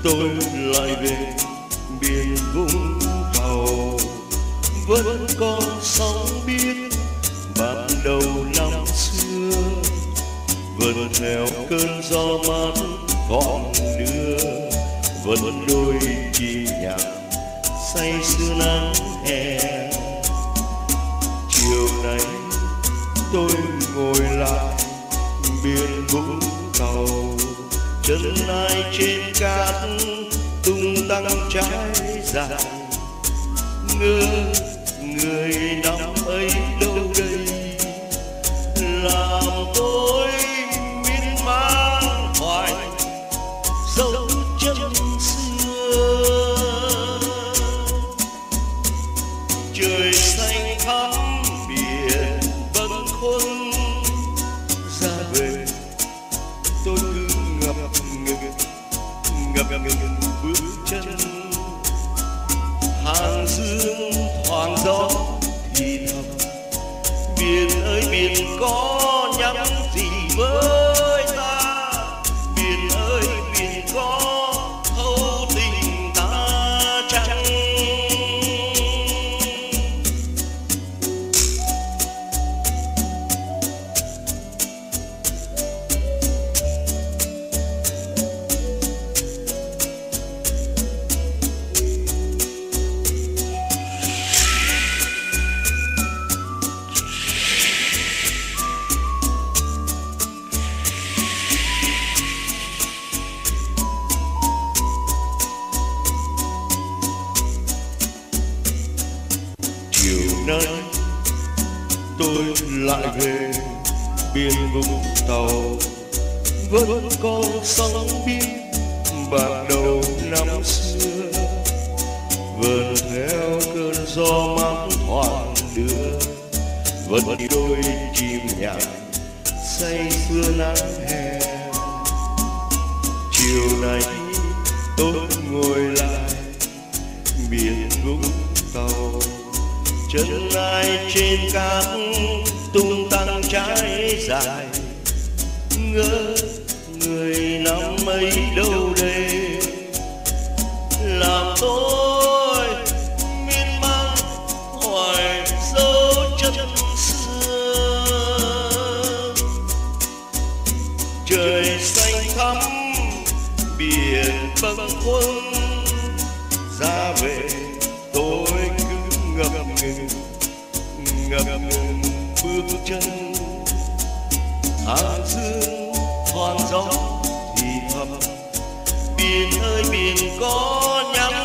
tôi lại về biển Vũng Tàu. Vẫn còn sóng biết ban đầu năm xưa, vẫn theo cơn gió mát còn đưa, vẫn đôi chim nhạc say sưa nắng hè. Chiều nay tôi ngồi lại biển Vũng Tàu, chân ai trên cát tung tăng trái dài. Ngỡ người năm ấy đâu đây, làm tôi miên man hoài dấu chân xưa. Trời xanh thắm biển bâng khuâng, ra về tôi cứ ngập ngừng bước chân. Hàng dương thoáng gió thì thầm, biển ơi biển có nhắn gì với ta, biển ơi biển có thấu tình ta chăng. Chiều nay tôi lại về biển Vũng Tàu, vẫn còn sóng biết ban đầu năm xưa, vẫn theo cơn gió mát thoảng đưa, vẫn đi đôi chim nhạc say sưa nắng hè. Chiều nay tôi ngồi lại biển Vũng Tàu, chân ai trên cát tung tăng trái dài. Ngỡ người năm ấy đâu đây, làm tôi miên man hoài dấu chân xưa. Trời xanh thắm biển bâng khuâng, ra về tôi cứ ngập ngừng bước chân. Hàng dương thoáng gió thì thầm, biển ơi biển có nhắn